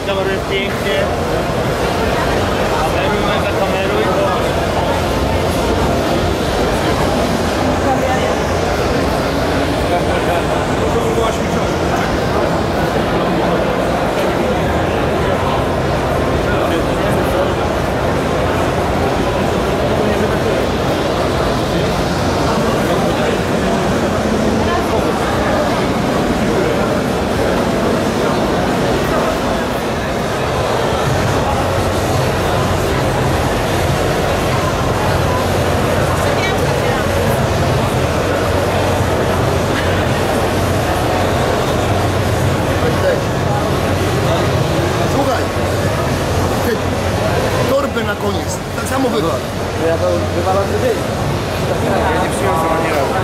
kameruj pięknie. Zakameruj to. To była ćwiczona. Na koniec. Tak samo wygląda. Ja to wywalam tydzień. Ja nie przyniosłem ani razu.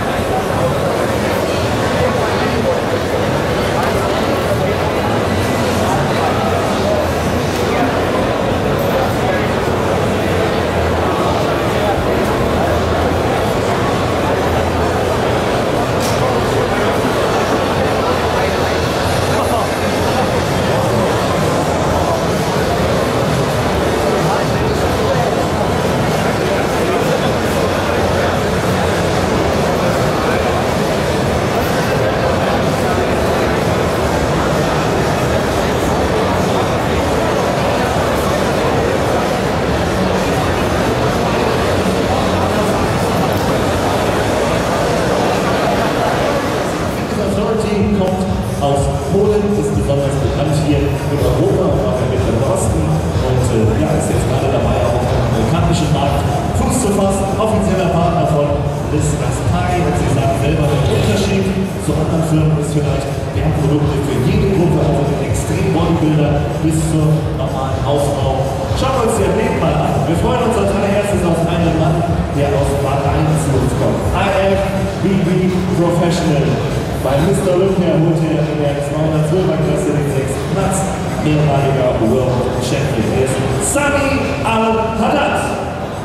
Kommt aus Polen, ist besonders bekannt hier in Europa und auch im Mittleren Osten und ja, ist jetzt gerade dabei, auch auf dem amerikanischen Markt Fuß zu fassen. Offizieller Partner von Ascari, und Sie sagen selber, der Unterschied zu anderen Firmen ist vielleicht, wir haben Produkte für jede Gruppe, also den extremen Bodybuilder bis zum normalen Aufbau. Schauen wir uns die Athleten mal an. Wir freuen uns als allererstes auf einen Mann, der aus Bahrain zu uns kommt. IFBB Professional. Bei Mr. Olympia holt er in der 212er Klasse den 6. Platz, mehrmaliger World Champion. Er ist Sami Al-Haddad.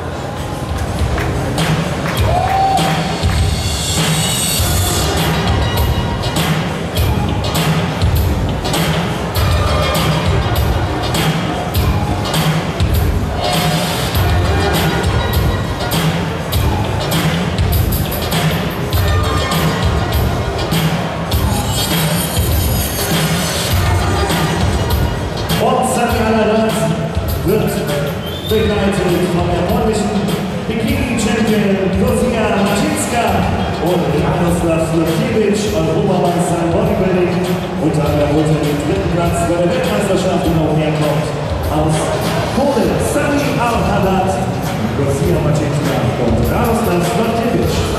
Wird begleitet von der polnischen Bikini-Champion Lucia Macińska und Jaroslaw Lutkiewicz, Europameister im Bodybuilding, unter anderem holt er den 3. Platz bei der Weltmeisterschaft und auch herkommt aus Polen. Sami Al-Haddad, Lucia Macińska und Jaroslaw Lutkiewicz.